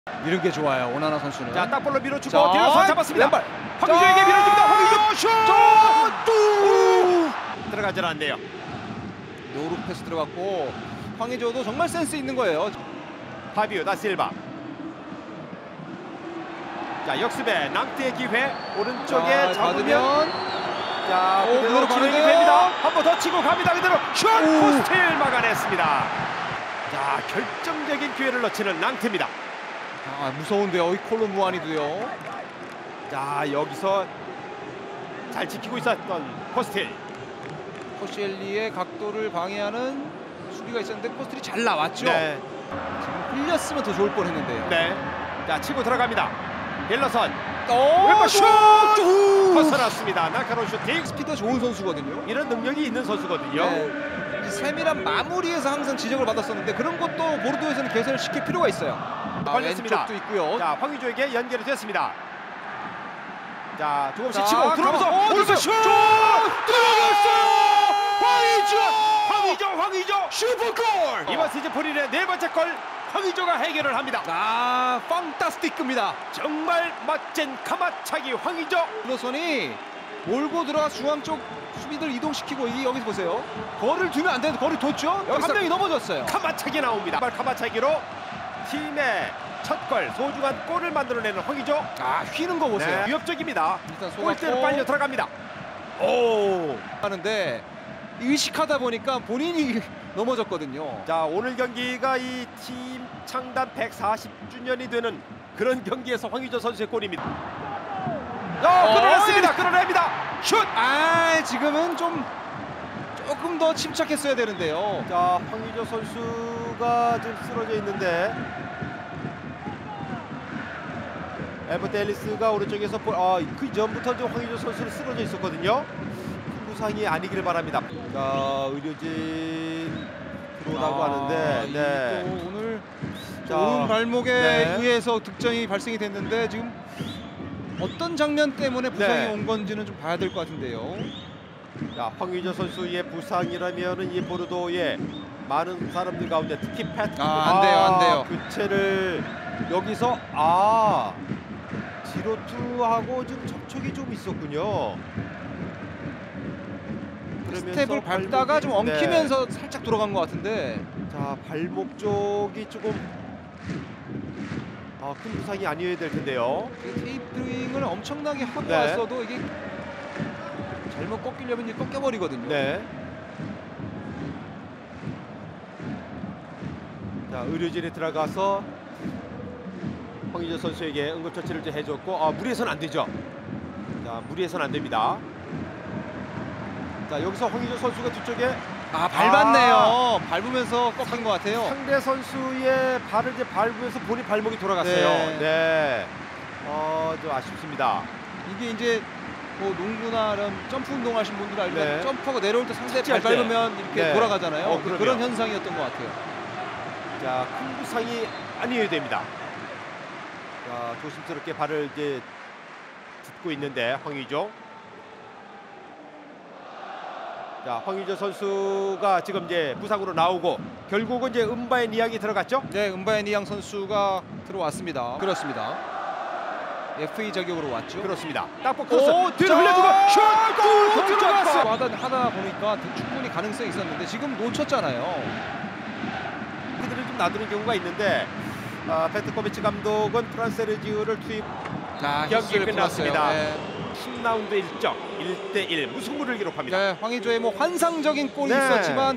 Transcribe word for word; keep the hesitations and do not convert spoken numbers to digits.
이런 게 좋아요. 오나나 선수는. 자, 딱볼로 밀어주고 자, 뒤로서 잡았습니다. 왼발. 황의조에게 밀어줍니다. 황의조 슛! 또 들어가질 않네요. 노루 패스 들어갔고 황의조도 정말 센스 있는 거예요. 파비오 다 실바. 자, 역습에 낭트의 기회. 오른쪽에 자, 잡으면 받으면 자, 오, 그대로 그대로 진행이 가는데요? 됩니다. 한 번 더 치고 갑니다. 그대로 슛! 오. 포스트를 막아냈습니다. 자, 결정적인 기회를 놓치는 낭트입니다. 아, 무서운데요. 이 콜로 무아니도요. 자, 여기서 잘 지키고 있었던 포스틸. 코시엘리의 각도를 방해하는 수비가 있었는데 포스트리 잘 나왔죠. 네. 지금 흘렸으면 더 좋을 뻔했는데요. 네. 자, 치고 들어갑니다. 힐러선 오, 왼발 슛! 슛! 벗어났습니다. 날카로운 슈팅. 스피드가 좋은 선수거든요. 이런 능력이 있는 선수거든요. 네. 이 세밀한 마무리에서 항상 지적을 받았었는데 그런 것도 보르도에서는 개선을 시킬 필요가 있어요. 아, 걸렸습니다. 왼쪽도 있고요. 자, 황의조에게 연결이 됐습니다. 자, 조금씩 자, 치고 들어오면서 가만- 어, 오른손 슛! 슛! 들어갔어요! 황의조! 황의조! 황의조! 슈퍼골! 이번 시즌 본인의 네 번째 골 황의조가 해결을 합니다. 아, 판타스틱입니다. 정말 멋진 가마차기 황의조. 로선이 몰고 들어가 중앙 쪽 수비들 이동시키고 이 여기서 보세요. 거리를 두면 안 되는데 거리 뒀죠? 여기 한 여기서 명이 넘어졌어요. 가마차기 나옵니다. 정말 가마차기로 팀의 첫 골, 소중한 골을 만들어내는 황의조. 아, 휘는 거 보세요. 네, 위협적입니다. 일단 골대로 쏘았고 빨려 들어갑니다. 오. 하는데 의식하다 보니까 본인이 넘어졌거든요. 자, 오늘 경기가 이 팀 창단 백사십 주년이 되는 그런 경기에서 황의조 선수의 골입니다. 어, 끌어냈습니다. 끌어냅니다. 슛! 아, 지금은 좀 조금 더 침착했어야 되는데요. 자, 황의조 선수가 지금 쓰러져 있는데 에버트 앨리스가 오른쪽에서 볼, 아, 그 전부터 좀 황의조 선수는 쓰러져 있었거든요. 큰 부상이 아니기를 바랍니다. 자, 의료진 들어오라고 아, 하는데 이 네. 또 오늘 자, 오른 발목에 네. 의해서 득점이 발생이 됐는데 지금 어떤 장면 때문에 부상이 네. 온 건지는 좀 봐야 될 것 같은데요. 자, 황의조 선수의 부상이라면은 이 보르도의 많은 사람들 가운데 특히 패트 아, 안 돼요, 안 돼요. 교체를 여기서 아 지로투하고 지금 접촉이 좀 있었군요. 그러면서 스텝을 밟다가 발목이- 좀 엉키면서 살짝 돌아간 것 같은데. 네. 자, 발목 쪽이 조금 아, 큰 부상이 아니어야 될 텐데요. 그 테이프링을 엄청나게 하고 네. 왔어도 이게 잘못 꺾이려면 이제 꺾여버리거든요. 네. 자, 의료진에 들어가서 황의조 선수에게 응급처치를 좀 해줬고, 아, 무리해서는 안 되죠. 자, 무리해서는 안 됩니다. 자, 여기서 황의조 선수가 뒤쪽에 아, 밟았네요. 밟으면서 꺾인 것 같아요. 상대 선수의 발을 이제 밟으면서 본인 발목이 돌아갔어요. 네. 네. 어, 좀 아쉽습니다. 이게 이제 뭐 농구나 이런 점프 운동하신 분들 알면 네. 점프하고 내려올 때 상대 발 착지할 때. 밟으면 이렇게 네. 돌아가잖아요. 어, 그럼요. 그런 현상이었던 것 같아요. 자, 큰 부상이 아니어야 됩니다. 자, 조심스럽게 발을 이제 딛고 있는데 황의조. 자, 황의조 선수가 지금 이제 부상으로 나오고 결국은 이제 은바의 니앙이 들어갔죠? 네, 은바의 니앙 선수가 들어왔습니다. 그렇습니다. 에프에이 자격으로 왔죠. 그렇습니다. 딱보 크로스 오, 뒤로 자, 흘려주고 슛! 골! 들어갔어. 들어갔어! 하다, 하다 보니까 충분히 가능성이 있었는데 지금 놓쳤잖아요. 그들은 좀 놔두는 경우가 있는데 아, 페트코비치 감독은 프란세르지우를 투입. 자, 경기 히스를 끝났습니다. 풀었어요. 네. 십 라운드 일 점 일 대 일 무승부를 기록합니다. 네, 황의조의 뭐 환상적인 골이 네. 있었지만